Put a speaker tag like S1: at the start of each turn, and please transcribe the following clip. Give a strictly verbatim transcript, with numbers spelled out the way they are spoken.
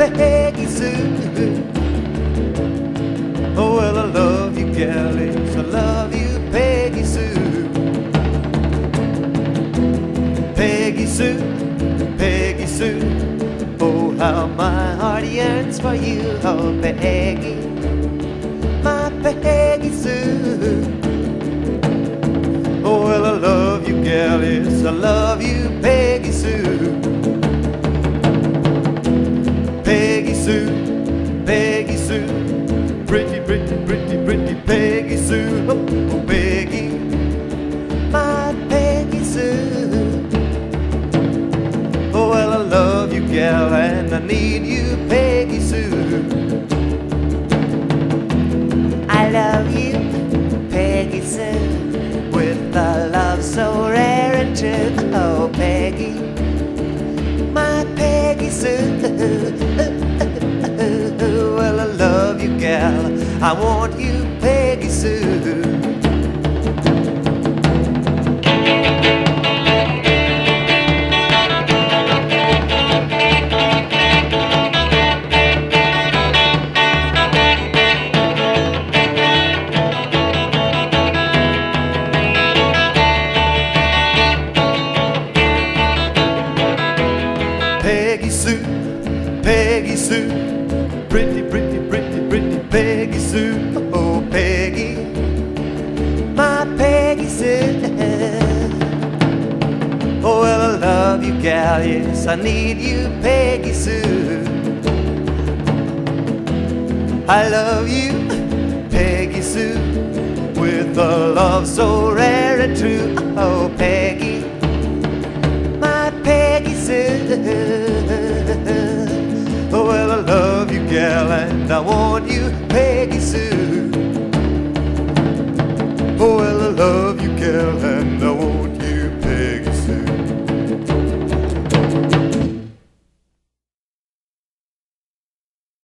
S1: Peggy Sue. Oh, well, I love you, gal, yes, I love you, Peggy Sue. Peggy Sue, Peggy Sue. Oh, how my heart yearns for you, oh, Peggy, my Peggy Sue. Oh, well, I love you, gal, yes, I love you, Peggy Sue. Peggy Sue, Peggy Sue, pretty, pretty, pretty, pretty Peggy Sue. Oh, oh, Peggy, my Peggy Sue. Oh, well, I love you, gal, and I need you, Peggy Sue. I love you, Peggy Sue, with a love so rare and true. Oh, Peggy, my Peggy Sue. Well, I love you, gal, I want you, Peggy Sue. Peggy Sue, Peggy Sue, pretty, pretty, pretty, pretty Peggy Sue. Oh, Peggy, my Peggy Sue. Oh, well, I love you, gal, yes, I need you, Peggy Sue. I love you, Peggy Sue, with a love so rare and true. Oh, Peggy, my Peggy Sue. Oh, well, I love you, gal, and I want you, Peggy Sue. Oh, well, I love you, gal.